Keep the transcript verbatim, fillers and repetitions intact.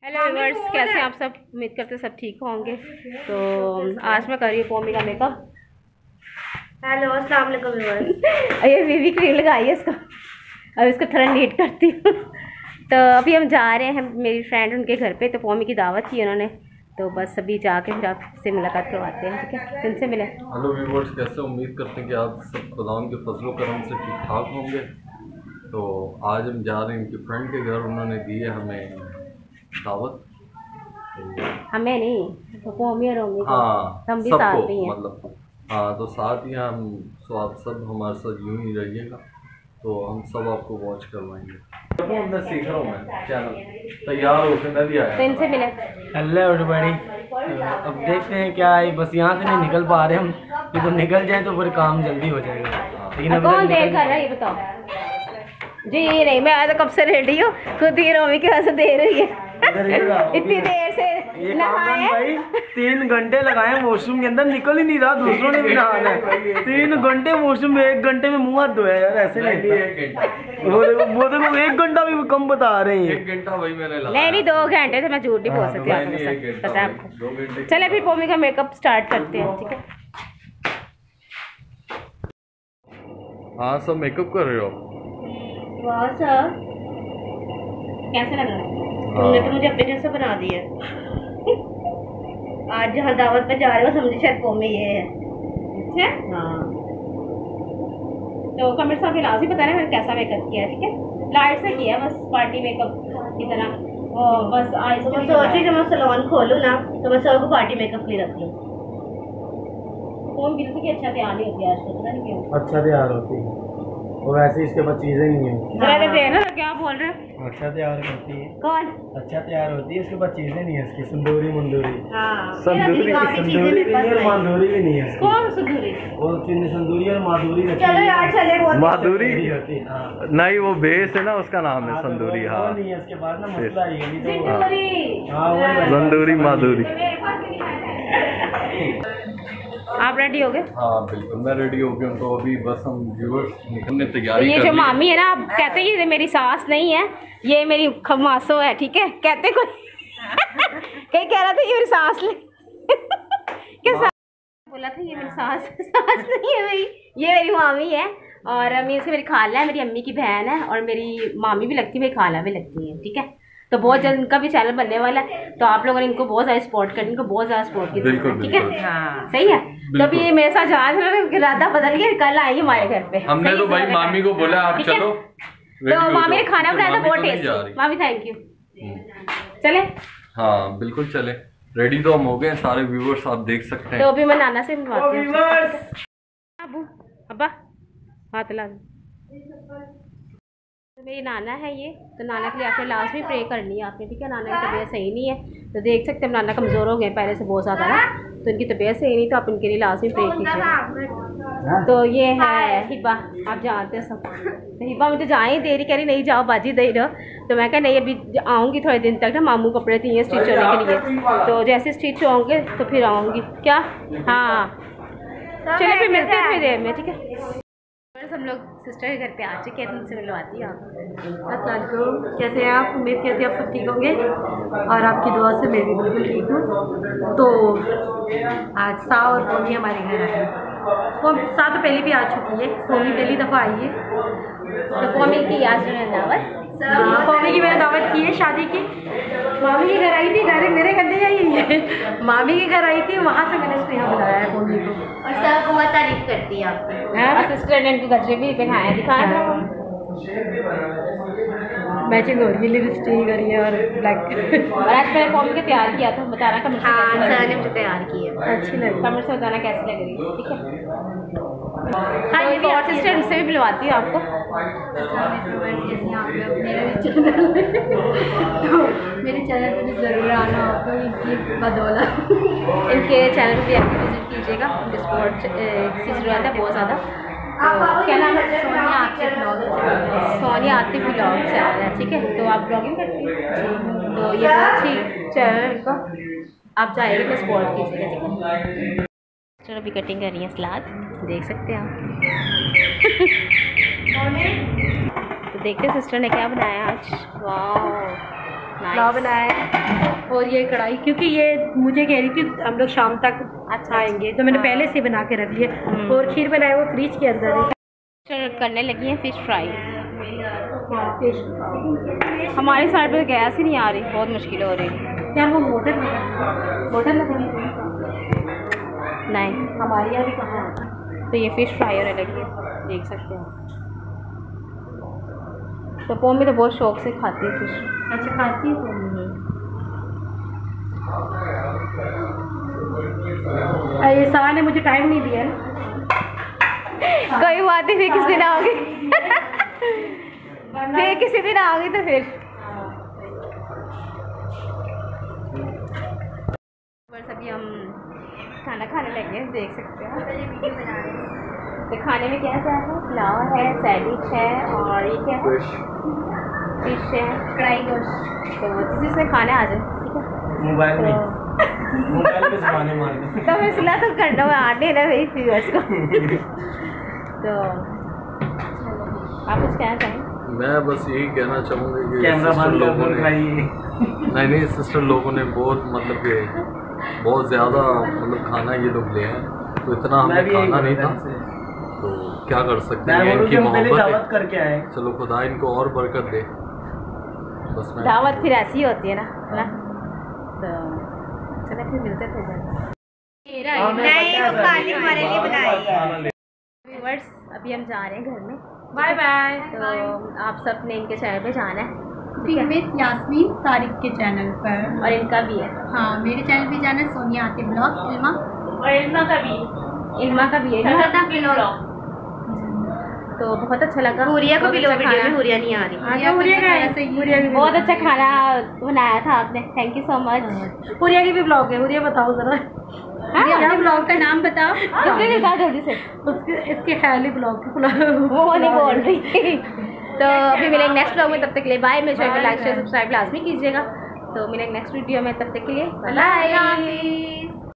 Hello viewers, कैसे हैं आप सब? उम्मीद करते सब ठीक होंगे। तो आज मैं कर रही हूँ पोमी का मेकअप। हेलो अस्सलाम वालेकुम व्यूअर्स। ये बीबी क्रीम लगाई है इसको, अब इसको थोड़ा नीट करती हूँ। तो अभी हम जा रहे हैं, मेरी फ्रेंड उनके घर पे, तो पोमी की दावत की उन्होंने, तो बस अभी जाके फिर आपसे मुलाकात करवाते हैं। ठीक है, उनसे मिले। हेलो व्यूअर्स, कैसे? उम्मीद करते हैं कि आप सब खुदा के फजल करम से ठीक ठाक होंगे। तो आज हम जा रहे हैं इनकी फ्रेंड के घर, उन्होंने दी है हमें दावत। हमें नहीं, तो पोमी और ओमी, हाँ हम भी साथ ही हैं, मतलब हाँ, तो साथ ही हम। सो आप सब हमारे साथ यूं ही रहिएगा, तो हम सब आपको वॉच करवाएंगे। मैं सीख रहा हूँ, मैं चैनल तैयार होकर मैं भी आया, तो इनसे मिले। हेलो एवरीबॉडी, अब देखते हैं क्या है। बस यहाँ से नहीं निकल पा रहे हम, कि तो निकल जाए तो फिर काम जल्दी हो जाएगा। लेकिन कौन देर कर रहा है ये बताओ जी? ये नहीं, मैं आज कब से रेडी हूँ, खुद ही रोमी की वजह से देर हुई है। इतनी देर से नहाए भाई, तीन घंटे लगाए वॉशरूम के अंदर, निकल ही नहीं रहा। दूसरों ने भी नहाना है, तीन घंटे वॉशरूम में, एक घंटे में मुँह हाथ धोया यार, ऐसे नहीं। वो वो देखो एक घंटा भी कम बता रहे हैं। एक घंटा भाई मैंने लगाया। नहीं नहीं, दो घंटे से मैं झूठ नहीं बोल सकती आपको, पता है आपको। चले फिर पोमी का मेकअप स्टार्ट करते हैं। ठीक है, हाँ सब मेकअप कर रहे हो? वाह सर, कैसा लग रहा है? तुमने तो मुझे अपने जैसा बना दिया। आज जहाँ दावत पे जा रहे हो समझे शायद पोमी ये है। अच्छा हाँ, तो कमेंट साहब लास्ट ही बताना मैंने कैसा मेकअप किया है। ठीक है, लाइट से किया बस, पार्टी मेकअप की तरह। और बस आज तो मैं सोच रही जब मैं सैलून खोलूँ ना, तो मैं सबको पार्टी मेकअप के लिए रख लूँ। फोन बिल्कुल भी अच्छा तैयार नहीं होती आजकल, पता नहीं क्यों। अच्छा तैयार होती है, और वैसे इसके पास चीजें नहीं है। जरा देना क्या बोल रहे हैं? अच्छा तैयार होती है। कौन अच्छा तैयार होती है, इसके पास चीजें नहीं है। इसकी संदूरी मंदूरी, हाँ, संदूरी संदूरी भी नहीं और माधुरी भी नहीं है। कौन संदूरी? वो चिन्ह संदूरी और माधुरी। चलो यार चले, बहुत माधुरी होती है। हाँ नहीं, वो बेस है ना, उसका नाम है संदूरी। हाँ नहीं है, इसके बाद ना मसला ये नहीं तो संदूरी। हाँ वही संदूरी माधुरी। आप रेडी हो गए? हाँ बिल्कुल, मैं रेडी हो गया। तो अभी बस हम व्यूअर्स निकलने तैयारी ये कर जो ली। मामी है ना, आप कहते हैं ये मेरी सास नहीं है, ये मेरी खमासो है। ठीक है, कहते कोई कहीं कह रहा था ये मेरी सास ले क्या सास बोला था? ये मेरी सास सास नहीं है मेरी, ये मेरी मामी है। और अम्मी से मेरी खाला है, मेरी अम्मी की बहन है, और मेरी मामी भी लगती है, मेरी खाला भी लगती है। ठीक है, तो बहुत जल्द इनका भी चैनल बनने वाला है, तो आप लोगों ने इनको बहुत ज़्यादा सपोर्ट कर, इनको बहुत ज़्यादा सपोर्ट की। ठीक है, हाँ सही है। तो अभी ये मेरे साथ जहाँ से इरादा बदल गया, कल आएगी हमारे घर पे। हमने तो भाई मामी को बोला आप चलो, तो मामी ने खाना बनाया था बहुत टेस्टी। मामी थैंक यू। चले? हाँ बिल्कुल चले, रेडी तो हम हो गए सारे व्यूअर्स, आप देख सकते हैं। तो अभी मैं नाना से मिलवाती हूँ। अबू अब्बा हाथ ला दो। तो मेरी नाना है ये, तो नाना के लिए आपने लास्ट में प्रे करनी है आपने। ठीक है, नाना की तबीयत सही नहीं है, तो देख सकते हैं नाना कमज़ोर हो गए पहले से बहुत ज़्यादा ना, तो इनकी तबीयत सही नहीं, तो आप इनके लिए लास्ट में प्रे कीजिए। तो ये है हिबा, आप जानते हैं सब। तो हिबा मुझे जाए देरी कह रही, नहीं जाओ बाजी दे रहो। तो मैं कहा नहीं, अभी आऊँगी थोड़े दिन तक ना, मामू कपड़े दिए स्टिच होने के लिए, तो जैसे स्टिच होंगे तो फिर आऊँगी। क्या? हाँ चलिए फिर मिलते हैं थोड़ी देर में। ठीक है, हम लोग सिस्टर के घर पे आ चुके हैं, तुमसे मिलवाती हूँ आप। अस्सलाम वालेकुम, कैसे हैं आप? उम्मीद करती हूँ आप सब ठीक होंगे, और आपकी दुआ से मैं भी बिल्कुल ठीक हूँ। तो आज सा और पोमी हमारे घर आई है। पोमी सा तो पहले भी आ चुकी है, पोमी पहली दफ़ा आई है। तो पोमी की आज मैंने दावत, हाँ पोमी की मैंने दावत की है शादी की। मामी के घर आई थी, डायरेक्ट मेरे घर नहीं आई है, मामी के घर आई थी, वहाँ से मैंने स्नेहा बुलाया है पोमी को। और सब बहुत तारीफ करती है आपकी। सिस्टर ने इनके गजरे भी पहनाया, दिखाया मैचिंग हो रही है, लिपस्टिक करी है और ब्लैक। और आज मैंने पोमी को तैयार किया था, बताना कमेंट से हाँ, कैसे सर ने मुझे तैयार किया, अच्छी लगी। कमेंट से बताना कैसी लग रही है। ठीक है, हाँ ये भी और सिस्टर इनसे भी मिलवाती है आपको। तो मेरे चैनल पे भी ज़रूर आना आपको, इनकी बदौलत। इनके चैनल पे भी आप विजिट कीजिएगा, उनके स्पोर्ट से ज़रूरत है बहुत ज़्यादा। तो क्या नाम है? Sonia Atif blog. Sonia Atif blog channel है। ठीक है, तो आप ब्लॉगिंग करती हैं, तो ये बहुत अच्छी चैनल का, आप जाइएगा तो सपोर्ट कीजिएगा। ठीक है, चलो अभी कटिंग कर रही है सलाद, देख सकते हैं आप। तो देखते सिस्टर ने क्या बनाया आज। वाह पुलाव बनाया है और ये कढ़ाई, क्योंकि ये मुझे कह रही थी हम लोग शाम तक अच्छा आएंगे तो मैंने पहले से बना के रख लिया। और खीर बनाया वो फ्रिज के अंदर है। करने लगी है फिश फ्राई। फिश हमारे साइड पे गैस ही नहीं आ रही, बहुत मुश्किल हो रही है। क्या वो मोटर मोटर लगा नहीं, हमारे यहाँ भी कहाँ। तो ये फिश फ्राई होने लगी है, देख सकते हैं। तो पोमी तो बहुत शौक से खाती है फिश। अच्छा खाती है पोमी। ये सारा ने मुझे टाइम नहीं दिया ना। कोई बात नहीं, फिर किसी दिन आओगी फिर किसी दिन आओगी तो फिर बस अभी हम खाना खाने लगे हैं, देख सकते हैं। तो खाने में क्या क्या है? पुलाव है, सैंडविच है और ये क्या है? फिश है, कढ़ाई गोश्त। तो जिस इसमें खाने आ जाए, ठीक है। मोबाइल में मोबाइल पे जमाने मारने तो मैं इसलिए तो करना मैं आने ना मेरी व्यूअर्स को। तो आप कुछ कहना चाहें? मैं बस यही कहना चाहूँगा कि कैमरा सिस्टर बंद लोगों ने कर नहीं नहीं सिस्टर लोगों ने बहुत मतलब कि बहुत ज़्यादा मतलब खाना ये लोग ले हैं, तो इतना हमें खाना नहीं था, तो क्या कर सकते हैं। इनकी मोहब्बत करके आए, चलो खुदा इनको और बरकत दे। बस मैं दावत फिर ऐसी होती है ना, है ना। तो चलो फिर मिलते थे व्यूअर्स। अभी हम जा रहे हैं घर में। Bye bye. तो आप सब ने इनके चैनल पे जाना है, विद यास्मीन तारिक के चैनल पर, और इनका भी है। हाँ मेरे चैनल पे जाना, सोनिया आते ब्लॉग, इल्मा और इल्मा का भी इल्मा का भी है। तो बहुत अच्छा लगा। हुरिया को भी लो, बहुत अच्छा वीडियो में खाना। हुरिया नहीं आ रही। हुरिया हुरिया का है, सही हुरिया की बहुत अच्छा खाना बनाया था आपने, thank you so much. Huriya की भी ब्लॉग है, हुरिया बताओ जरा। क्या ब्लॉग का नाम बताओ। जल्दी बता जल्दी से। उसके इसके ख्याली ब्लॉग की ब्लॉग वो नहीं बोल रही। तो अभी मिलेंगे नेक्स्ट ब्लॉग में, तब तक के लिए बाय। मेरे चैनल को लाइक शेयर सब्सक्राइब लाजमी कीजिएगा। तो मिलेंगे नेक्स्ट वीडियो में, तब तक के लिए बाय।